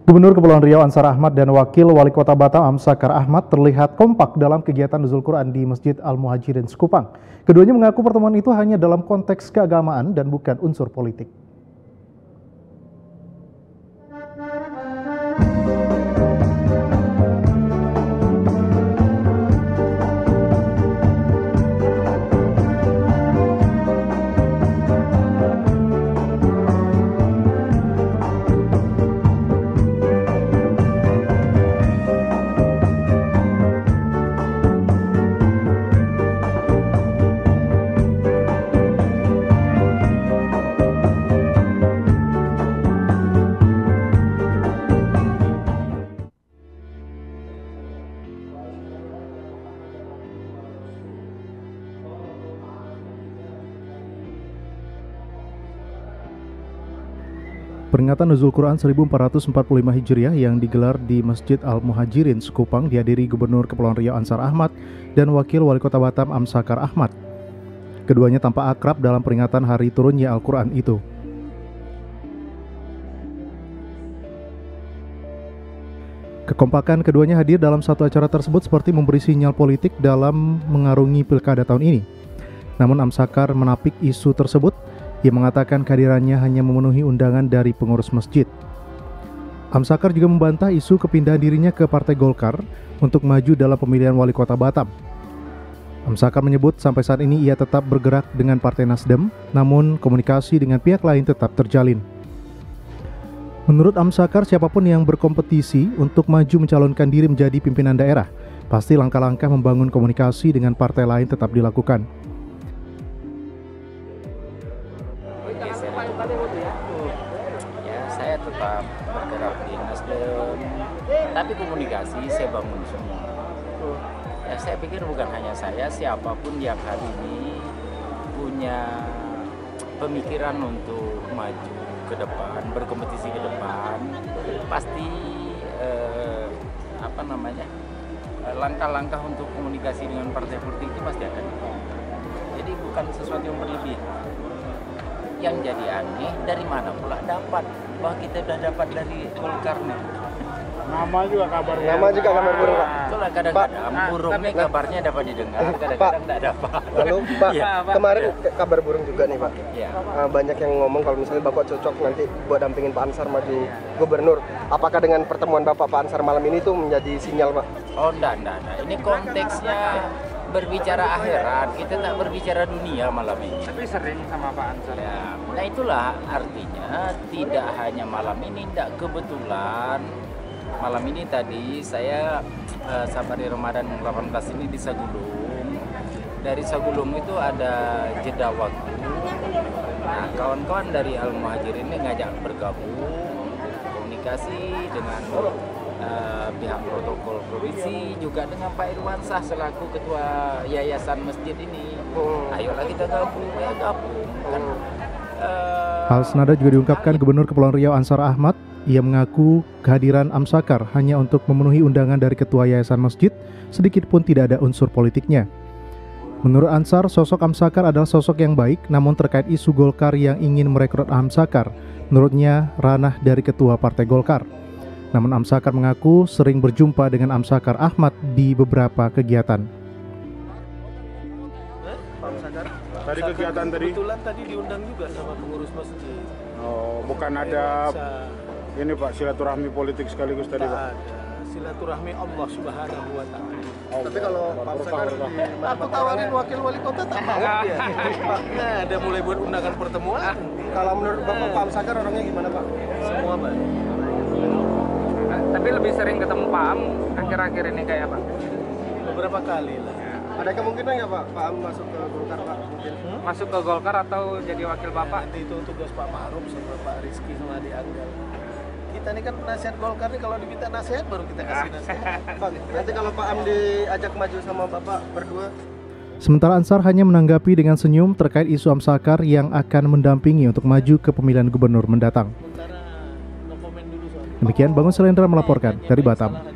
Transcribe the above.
Gubernur Kepulauan Riau Ansar Ahmad dan Wakil Wali Kota Batam Amsakar Ahmad terlihat kompak dalam kegiatan Nuzul Quran di Masjid Al-Muhajirin Sekupang. Keduanya mengaku pertemuan itu hanya dalam konteks keagamaan dan bukan unsur politik. Peringatan Nuzul Quran 1445 Hijriah yang digelar di Masjid Al-Muhajirin Sekupang dihadiri Gubernur Kepulauan Riau Ansar Ahmad dan Wakil Wali Kota Batam Amsakar Ahmad. Keduanya tampak akrab dalam peringatan hari turunnya Al-Quran itu. Kekompakan keduanya hadir dalam satu acara tersebut seperti memberi sinyal politik dalam mengarungi pilkada tahun ini. Namun Amsakar menapik isu tersebut. Ia mengatakan kehadirannya hanya memenuhi undangan dari pengurus masjid. Amsakar juga membantah isu kepindahan dirinya ke Partai Golkar untuk maju dalam pemilihan wali kota Batam. Amsakar menyebut sampai saat ini ia tetap bergerak dengan Partai Nasdem, namun komunikasi dengan pihak lain tetap terjalin. Menurut Amsakar, siapapun yang berkompetisi untuk maju mencalonkan diri menjadi pimpinan daerah, pasti langkah-langkah membangun komunikasi dengan partai lain tetap dilakukan. Ya, saya tetap bergerak di Nasdem, tapi komunikasi saya bangun semua. Ya, saya pikir bukan hanya saya, siapapun yang hari ini punya pemikiran untuk maju ke depan, berkompetisi ke depan, pasti langkah-langkah untuk komunikasi dengan partai politik itu pasti akan. Jadi bukan sesuatu yang berlebih. Yang jadi aneh, dari mana pula dapat bahwa kita sudah dapat dari Golkar nih. Nama juga kabar Pak. burung, Pak. Itulah kadang-kadang burung nih kabarnya dapat didengar, kadang-kadang tidak dapat. Lalu Pak, Ya. kemarin kabar burung juga nih Pak. Ya. Banyak yang ngomong kalau misalnya Bapak cocok nanti buat dampingin Pak Ansar maju gubernur. Apakah dengan pertemuan Pak Ansar malam ini tuh menjadi sinyal Pak? Oh enggak. Ini konteksnya berbicara akhirat, kita tak berbicara dunia malam ini. Tapi sering sama Pak Ansar. Ya, nah itulah artinya tidak hanya malam ini, tidak kebetulan. Malam ini tadi saya Safari Ramadan 18 ini di Sagulung. Dari Sagulung itu ada jeda waktu. Nah, kawan-kawan dari Al-Muhajirin ini ngajak bergabung, komunikasi dengan pihak protokol provinsi, juga dengan Pak Irwansyah selaku ketua yayasan masjid ini. Ayolah kita gabung, kan. Hal senada juga diungkapkan Gubernur Kepulauan Riau Ansar Ahmad. Ia mengaku kehadiran Amsakar hanya untuk memenuhi undangan dari ketua yayasan masjid, sedikit pun tidak ada unsur politiknya. Menurut Ansar, sosok Amsakar adalah sosok yang baik, namun terkait isu Golkar yang ingin merekrut Amsakar, menurutnya ranah dari ketua Partai Golkar. Namun Amsakar mengaku sering berjumpa dengan Amsakar Ahmad di beberapa kegiatan. Tadi kegiatan tadi? Kebetulan tadi diundang juga sama pengurus masjid. Oh, bukan ada ini Pak, silaturahmi politik sekaligus tadi Pak? Ada silaturahmi Allah Subhanahu wa Ta'ala. Tapi kalau Pak Ansar Aku tawarin wakil wali kota tak mau dia. Nah, ada mulai buat undangan pertemuan. kalau menurut Bapak Pak Ansar orangnya gimana Pak? Semua baik. Tapi lebih sering ketemu Pak Am akhir-akhir ini kayak apa? Beberapa kali lah. Ada kemungkinan nggak Pak Am masuk ke Golkar Pak? Mungkin. Masuk ke Golkar atau jadi wakil Bapak? Nanti itu tugas Pak Ma'ruf sama Pak Rizky sama Adi Anggal. Kita ini kan penasihat Golkar nih, kalau diminta nasihat baru kita kasih nasihat. Pak, nanti kalau Pak Am diajak maju sama Bapak berdua, Sementara Ansar hanya menanggapi dengan senyum terkait isu Amsakar yang akan mendampingi untuk maju ke pemilihan gubernur mendatang. Sementara no comment dulu soalnya. Demikian Bangun Selendra melaporkan dari Batam.